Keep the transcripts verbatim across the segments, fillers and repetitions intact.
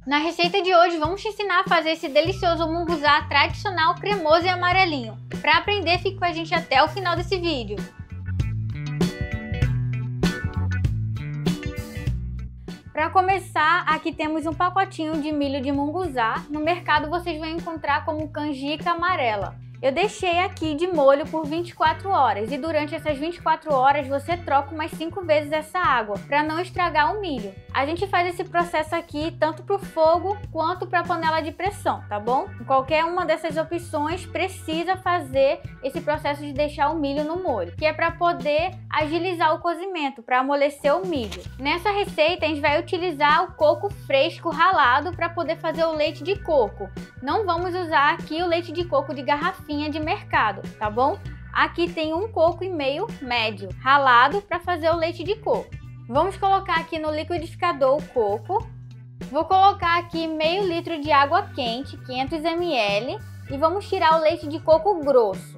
Na receita de hoje vamos te ensinar a fazer esse delicioso munguzá tradicional, cremoso e amarelinho. Para aprender, fique com a gente até o final desse vídeo. Para começar, aqui temos um pacotinho de milho de munguzá. No mercado vocês vão encontrar como canjica amarela. Eu deixei aqui de molho por vinte e quatro horas e durante essas vinte e quatro horas você troca umas cinco vezes essa água para não estragar o milho. A gente faz esse processo aqui tanto para o fogo quanto para a panela de pressão, tá bom? Qualquer uma dessas opções precisa fazer esse processo de deixar o milho no molho, que é para poder agilizar o cozimento, para amolecer o milho. Nessa receita a gente vai utilizar o coco fresco ralado para poder fazer o leite de coco. Não vamos usar aqui o leite de coco de garrafinha de mercado, tá bom? Aqui tem um coco e meio médio ralado para fazer o leite de coco. Vamos colocar aqui no liquidificador o coco. Vou colocar aqui meio litro de água quente, quinhentos mililitros, e vamos tirar o leite de coco grosso.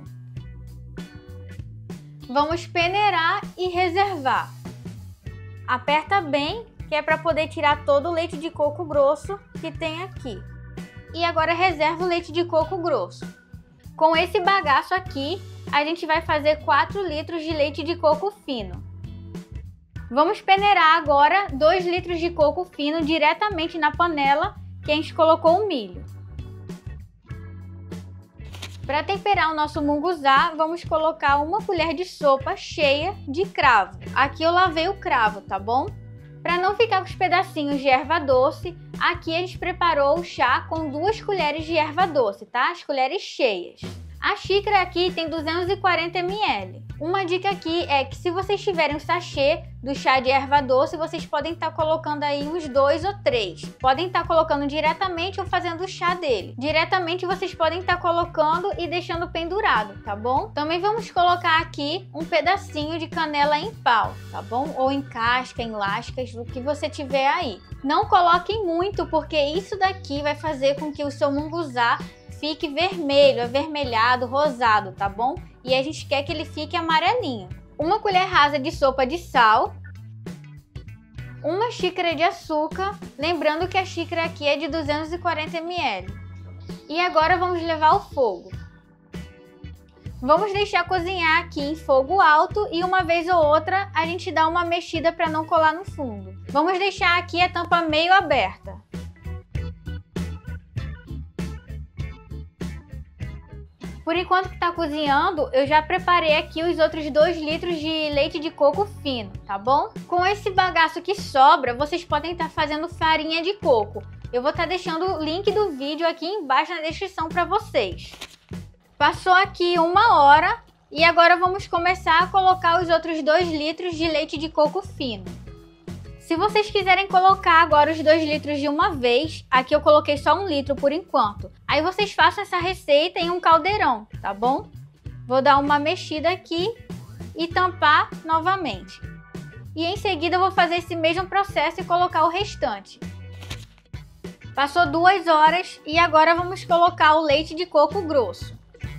Vamos peneirar e reservar. Aperta bem, que é para poder tirar todo o leite de coco grosso que tem aqui. E agora reserva o leite de coco grosso. Com esse bagaço aqui, a gente vai fazer quatro litros de leite de coco fino. Vamos peneirar agora dois litros de coco fino diretamente na panela que a gente colocou o milho. Para temperar o nosso munguzá, vamos colocar uma colher de sopa cheia de cravo. Aqui eu lavei o cravo, tá bom? Para não ficar com os pedacinhos de erva doce, aqui a gente preparou o chá com duas colheres de erva doce, tá? As colheres cheias. A xícara aqui tem duzentos e quarenta mililitros. Uma dica aqui é que se vocês tiverem o sachê do chá de erva doce, vocês podem estar colocando aí uns dois ou três. Podem estar colocando diretamente ou fazendo o chá dele. Diretamente vocês podem estar colocando e deixando pendurado, tá bom? Também vamos colocar aqui um pedacinho de canela em pau, tá bom? Ou em casca, em lascas, o que você tiver aí. Não coloquem muito, porque isso daqui vai fazer com que o seu munguzá fique vermelho, avermelhado, rosado, tá bom? E a gente quer que ele fique amarelinho. Uma colher rasa de sopa de sal. Uma xícara de açúcar. Lembrando que a xícara aqui é de duzentos e quarenta mililitros. E agora vamos levar ao fogo. Vamos deixar cozinhar aqui em fogo alto e uma vez ou outra a gente dá uma mexida para não colar no fundo. Vamos deixar aqui a tampa meio aberta. Por enquanto que está cozinhando, eu já preparei aqui os outros dois litros de leite de coco fino, tá bom? Com esse bagaço que sobra, vocês podem estar fazendo farinha de coco. Eu vou estar deixando o link do vídeo aqui embaixo na descrição para vocês. Passou aqui uma hora e agora vamos começar a colocar os outros dois litros de leite de coco fino. Se vocês quiserem colocar agora os dois litros de uma vez, aqui eu coloquei só um litro por enquanto. Aí vocês façam essa receita em um caldeirão, tá bom? Vou dar uma mexida aqui e tampar novamente. E em seguida eu vou fazer esse mesmo processo e colocar o restante. Passou duas horas e agora vamos colocar o leite de coco grosso.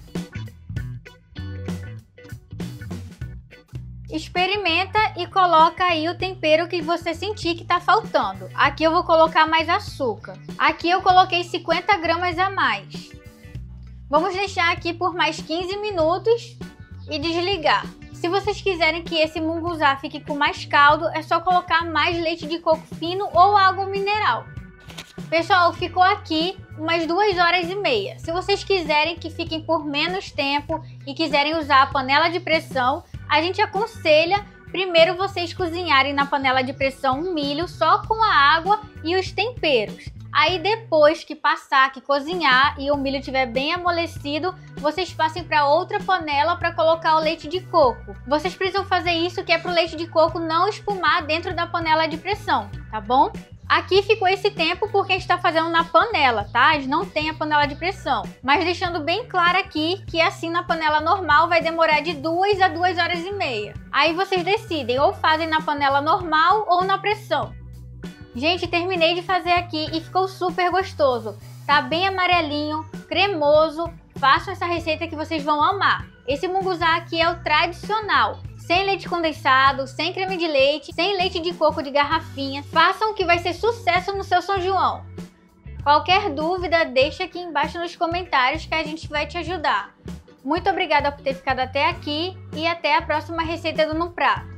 Experimenta e coloca aí o tempero que você sentir que tá faltando. Aqui eu vou colocar mais açúcar. Aqui eu coloquei cinquenta gramas a mais. Vamos deixar aqui por mais quinze minutos e desligar. Se vocês quiserem que esse munguzá fique com mais caldo, é só colocar mais leite de coco fino ou água mineral. Pessoal, ficou aqui umas duas horas e meia. Se vocês quiserem que fiquem por menos tempo e quiserem usar a panela de pressão, a gente aconselha primeiro vocês cozinharem na panela de pressão o milho só com a água e os temperos. Aí depois que passar, que cozinhar e o milho estiver bem amolecido, vocês passem para outra panela para colocar o leite de coco. Vocês precisam fazer isso que é para o leite de coco não espumar dentro da panela de pressão, tá bom? Aqui ficou esse tempo porque a gente está fazendo na panela, tá? A gente não tem a panela de pressão. Mas deixando bem claro aqui que assim na panela normal vai demorar de duas a duas horas e meia. Aí vocês decidem ou fazem na panela normal ou na pressão. Gente, terminei de fazer aqui e ficou super gostoso. Tá bem amarelinho, cremoso. Façam essa receita que vocês vão amar. Esse munguzá aqui é o tradicional. Sem leite condensado, sem creme de leite, sem leite de coco de garrafinha. Façam que vai ser sucesso no seu São João. Qualquer dúvida, deixa aqui embaixo nos comentários que a gente vai te ajudar. Muito obrigada por ter ficado até aqui e até a próxima receita do No Prato.